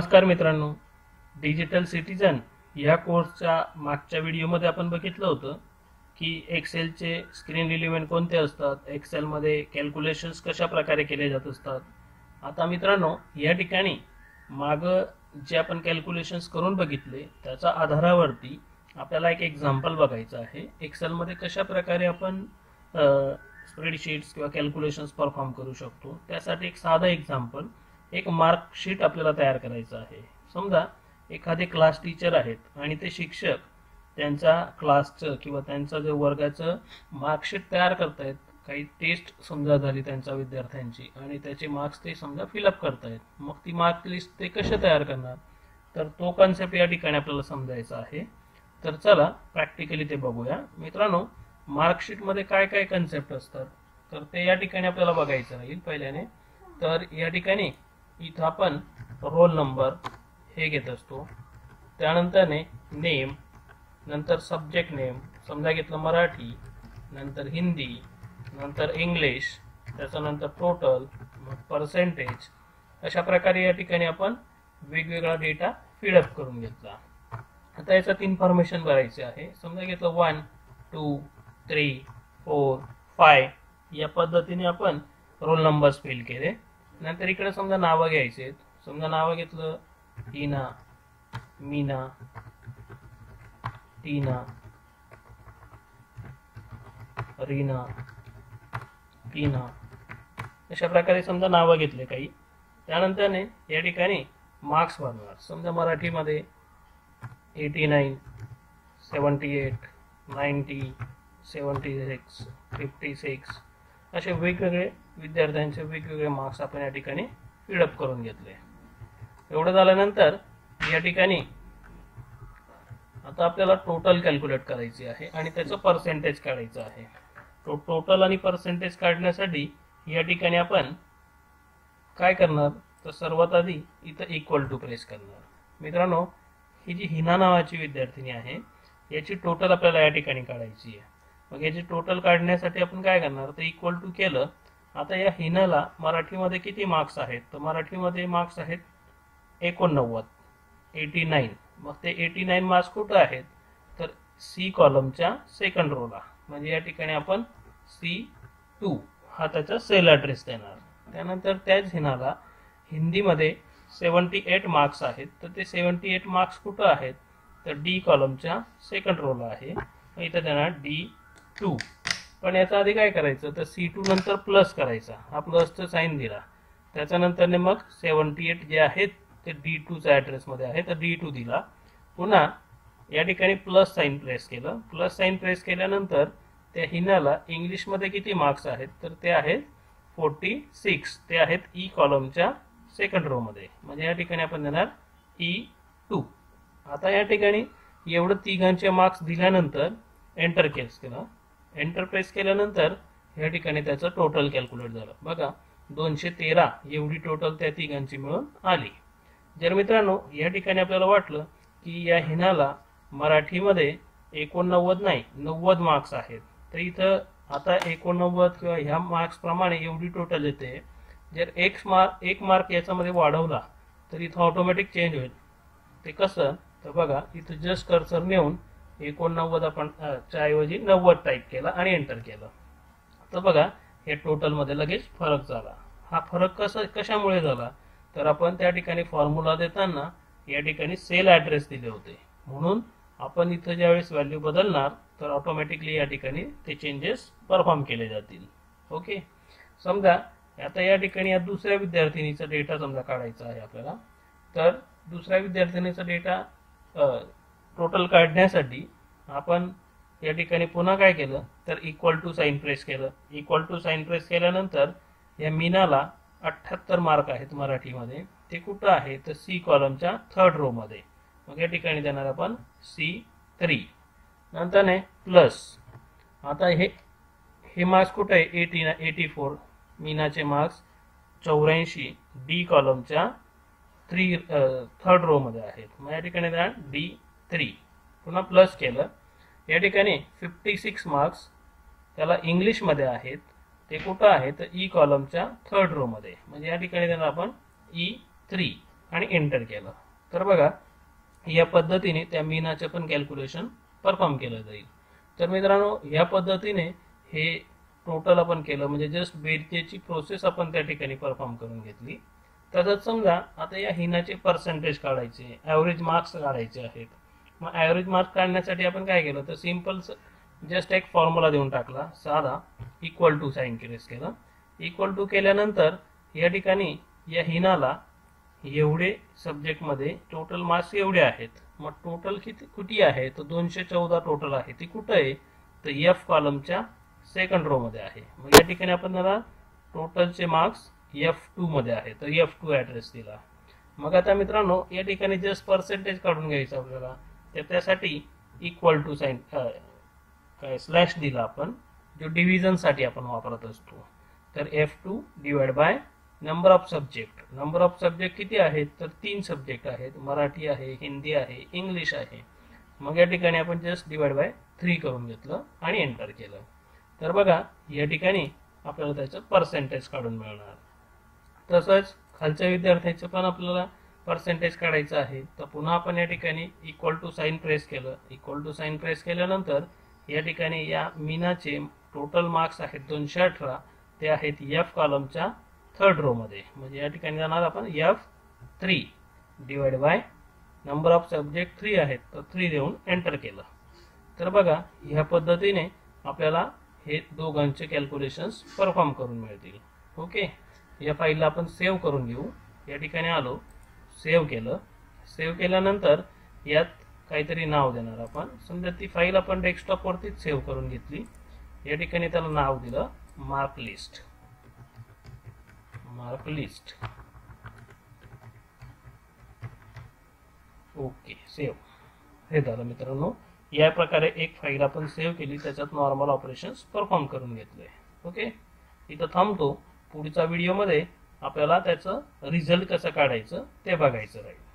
नमस्कार मित्रांनो, digital citizen या कोर्सच्या मागच्या व्हिडिओमध्ये आपण बघितलं होतं की एक्सेलचे स्क्रीन एलिमेंट कोणते असतात, एक्सेलमध्ये कॅल्क्युलेशन्स कशा प्रकारे केले जात असतात। आता मित्रांनो, या ठिकाणी माग जे आपण कॅल्क्युलेशन्स करून बघितले त्याच्या आधारावरती आपल्याला एक एक्झाम्पल बघायचं आहे। एक्सेलमध्ये कशा प्रकारे आपण स्प्रेडशीट्स किंवा कॅल्क्युलेशन्स परफॉर्म करू शकतो त्यासाठी एक साधा एक्झाम्पल, एक मार्कशीट आपल्याला तयार करायचं आहे। समजा एखादे क्लास टीचर आहेत आणि ते शिक्षक त्यांच्या क्लासचं किंवा त्यांच्या जे वर्गाचं मार्कशीट तयार करतायत। काही टेस्ट समजा झाली त्यांच्या विद्यार्थ्यांची आणि त्याचे मार्क्स ते समजा फिलअप करतायत, मग ती मार्क लिस्ट ते कसे तयार करणार, तर तो कॉन्सेप्ट या ठिकाणी आपल्याला समजायचा आहे। तर चला प्रॅक्टिकली ते बघूया। मित्रांनो, मार्कशीट मध्ये काय काय कॉन्सेप्ट असतात तर ते या ठिकाणी आपल्याला बघायचं राहील। पहिल्याने तर या ठिकाणी इथं आपण रोल नंबर हे घेत असतो, त्यानंतर नेम, नंतर सब्जेक्ट नेम, समजा घेतलं मराठी, नंतर हिंदी, नंतर इंग्लिश, त्याच्यानंतर टोटल, मग पर्सेंटेज। अशा प्रकारे या ठिकाणी आपण वेगवेगळा डेटा फीडअप करून घेतला। आता याच्यात इन्फॉर्मेशन भरायची आहे। समजा घेतलं 1 2 3 4 5 या पद्धतीने आपण रोल नंबर्स फिल केले। नंतर इकडे समजा नाव घ्यायचे, समजा नाव घेतलं हिना, मीना, टीना, रीना, टीना, अशा प्रकारे समजा नाव घेतले काही। त्यानंतर या ठिकाणी मार्क्स भरणार। समजा मराठीमध्ये 89 78 90 76 56 असे वेगवेगळे विद्यार्थ्यांचे वेगवेगळे मार्क्स आपण या ठिकाणी फीडअप करून घेतले। एवढं झाल्यानंतर या ठिकाणी आता आपल्याला टोटल कॅल्क्युलेट करायची आहे आणि त्याचं पर्सेंटेज काढायचं आहे। तो टोटल आणि पर्सेंटेज काढण्यासाठी या ठिकाणी आपण काय करणार, तर सर्वात आधी इथं इक्वल टू प्रेस करणार। मित्रांनो, ही जी हिना नावाची विद्यार्थिनी आहे याची टोटल आपल्याला या ठिकाणी काढायची आहे। मग याची टोटल काढण्यासाठी आपण काय करणार, तर इक्वल टू केलं। आता या हिनाला मराठीमध्ये किती मार्क्स आहेत, तर मराठीमध्ये मार्क्स आहेत 89 89। मग ते 89 मार्क्स कुठे आहेत, तर सी कॉलमच्या सेकंड रोला, म्हणजे या ठिकाणी आपण C2 हा त्याचा सेल ॲड्रेस देणार। त्यानंतर त्याच हिनाला हिंदीमध्ये 78 मार्क्स आहेत, तर ते 78 मार्क्स कुठे आहेत, तर डी कॉलमच्या सेकंड रोला आहे, इथं देणार D2। पण याचा आधी काय करायचं, तर C2 नंतर प्लस करायचा, हा प्लसचा साइन दिला। त्याच्यानंतर मग 78 जे आहेत ते D2 च्या ॲड्रेस मध्ये आहे, तर D2 दिला। पुन्हा या ठिकाणी प्लस साइन प्रेस केलं। प्लस साइन प्रेस केल्यानंतर त्या हिनाला इंग्लिश मध्ये किती मार्क्स आहेत, तर ते आहेत 46, ते आहेत ई कॉलमच्या सेकंड रो मध्ये, म्हणजे या ठिकाणी आपण देणार E2। आता या ठिकाणी एवढं तिघांचे मार्क्स दिल्यानंतर एंटर प्रेस केलं। एंटर प्रेस केल्यानंतर या ठिकाणी त्याचं टोटल कॅल्क्युलेट झालं। बघा 213 एवढी टोटल त्या तिघांची मिळून आली। जर मित्रांनो या ठिकाणी आपल्याला वाटलं की या हिनाला मराठीमध्ये 89 नाही 90 मार्क्स आहेत, तर इथं आता 89 किंवा ह्या मार्क्स प्रमाणे एवढी टोटल येते। जर एक मार्क याच्यामध्ये वाढवला तर इथं ऑटोमॅटिक चेंज होईल। ते कसं, तर बघा इथं जस्ट कर्सर नेऊन 89 आपण च्या ऐवजी 90 टाईप केला आणि एंटर केलं, तर बघा हे टोटल मध्ये लगेच फरक झाला। हा फरक कशामुळे झाला, तर आपण त्या ठिकाणी फॉर्म्युला देताना या ठिकाणी सेल ॲड्रेस दिले होते, म्हणून आपण इथं ज्यावेळेस व्हॅल्यू बदलणार तर ऑटोमॅटिकली या ठिकाणी ते चेंजेस परफॉर्म केले जातील। ओके, समजा आता या ठिकाणी या दुसऱ्या विद्यार्थिनीचा डेटा समजा काढायचा आहे आपल्याला, तर दुसऱ्या विद्यार्थिनीचा डेटा टोटल काढण्यासाठी आपण या ठिकाणी पुन्हा काय केलं, तर इक्वल टू साइन प्रेस केलं। इक्वल टू साइन प्रेस केल्यानंतर या मीनाला 78 मार्क आहेत मराठीमध्ये, ते कुठं आहे, तर सी कॉलमच्या थर्ड रो मध्ये, मग या ठिकाणी देणार आपण C3। नंतर प्लस, आता हे मार्क्स कुठे आहे 84, मीनाचे मार्क्स 84 डी कॉलमच्या थर्ड रो मध्ये आहेत, मग या ठिकाणी देणार D3। पुन्हा प्लस केलं, या ठिकाणी 56 मार्क्स त्याला इंग्लिश मध्ये आहेत, ते कुठं आहे, तर ई कॉलमच्या थर्ड रो मध्ये, म्हणजे या ठिकाणी देणार आपण E3 आणि एंटर केलं. तर बघा या पद्धतीने त्या मीनाचे पण कॅल्क्युलेशन परफॉर्म केलं जाईल. तर मित्रांनो या पद्धतीने हे टोटल आपण केलं, म्हणजे जस्ट बेरजेची प्रोसेस आपण त्या ठिकाणी परफॉर्म करून घेतली. तसंच समजा आता या हिनाचे पर्सेंटेज काढायचे, ॲव्हरेज मार्क्स काढायचे आहेत. मग ॲव्हरेज मार्क्स काढण्यासाठी आपण काय केलं तर सिंपल जस्ट एक फॉर्म्युला देऊन टाकला साधा, इक्वल टू साइन केलं. इक्वल टू केल्यानंतर या ठिकाणी या हिनाला एवढे सब्जेक्टमध्ये टोटल मार्क्स एवढे आहेत. मग टोटल किती आहे तर 214 टोटल आहे. ती कुठं आहे तर एफ कॉलमच्या सेकंड रो मध्ये आहे. मग या ठिकाणी आपण त्याला टोटलचे मार्क्स F2 मध्ये आहे, तर F2 ॲड्रेस दिला. मग आता मित्रांनो या ठिकाणी जस्ट पर्सेंटेज काढून घ्यायचं आपल्याला, तर त्यासाठी इक्वल टू साइन काय स्लॅश दिला आपण, जो डिव्हिजन साठी आपण वापरत असतो. तर F2 divide by number of subject. Number of subject किती आहेत तर 3 सब्जेक्ट आहेत, मराठी आहे, हिंदी आहे, इंग्लिश आहे. मग या ठिकाणी आपण जस्ट डिवाइड बाय 3 करून घेतलं आणि एंटर केलं. तर बघा या ठिकाणी आपल्याला त्याचं पर्सेंटेज काढून मिळणार. तसंच खालच्या विद्यार्थ्याचं पण आपल्याला पर्सेंटेज काढायचं आहे. तर पुन्हा आपण या ठिकाणी इक्वल टू साइन प्रेस केलं. इक्वल टू साइन प्रेस केल्यानंतर या ठिकाणी या मीनाचे टोटल मार्क्स आहेत 218, ते आहेत एफ कॉलमच्या थर्ड रो मध्ये. म्हणजे या ठिकाणी जाणार आपण F3 divide by number of subject 3 आहेत, तर 3 देऊन एंटर केलं. तर बघा ह्या पद्धतीने आपल्याला हे दोघांचे कॅल्क्युलेशन्स परफॉर्म करून मिळतील. ओके, या फाईलला आपण सेव्ह करून घेऊ. या ठिकाणी आलो, सेव्ह केलं. सेव्ह केल्यानंतर यात काहीतरी नाव देणार आपण. समजा ती फाईल आपण डेस्कटॉप वरतीच सेव्ह करून घेतली. या ठिकाणी त्याला नाव दिलं मार्क लिस्ट. Okay, save. हे झालं मित्रांनो. या प्रकारे एक फाईल आपण सेव्ह केली, त्याच्यात नॉर्मल ऑपरेशन्स परफॉर्म करून घेतले. ओके, इथं थांबतो. पुढच्या व्हिडिओमध्ये आपल्याला त्याचं रिझल्ट कसं काढायचं ते बघायचं राहील.